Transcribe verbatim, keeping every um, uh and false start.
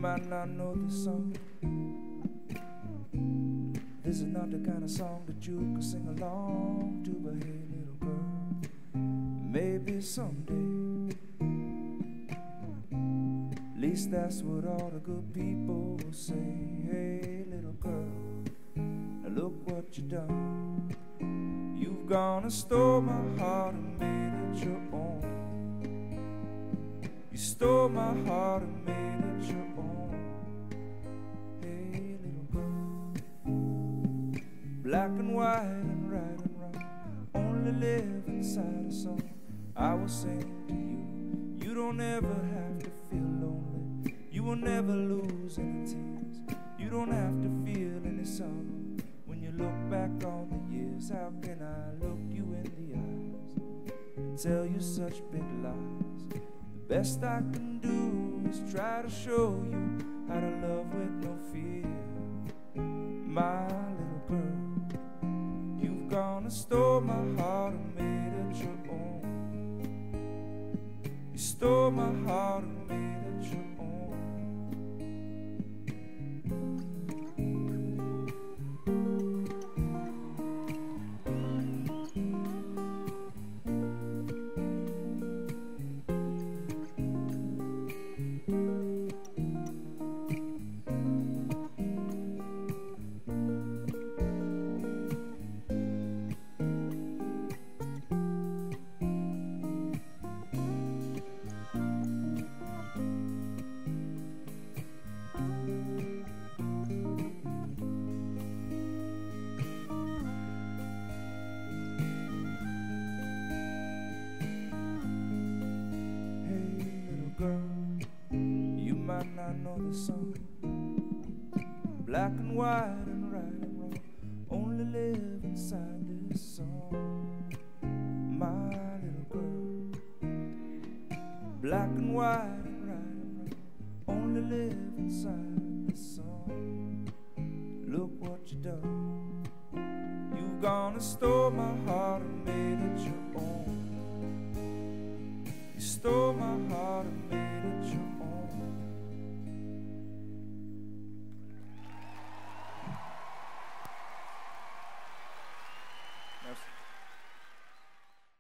might not know this song. This is not the kind of song that you can sing along to, but hey, little girl, maybe someday. At least that's what all the good people will say. Hey, little girl, now look what you done. You've gone and stole my heart and made it your own. You stole my heart and made it your own. Hey, little girl, black and white and right and wrong, only live inside a song I will sing to you. You don't ever have to feel lonely. You will never lose any tears. You don't have to feel any sorrow when you look back on the years. How can I look you in the eyes and tell you such big lies? The best I can do is try to show you how to love with no fear. My little girl, you've gone and stole my heart and made it your own. You stole my heart and made it your own. Girl, you might not know the song. Black and white and right and wrong, only live inside this song. My little girl, black and white and right and wrong, only live inside this song. Look what you done. You've gone and stole my heart and made it your own. You stole my heart and made it your own.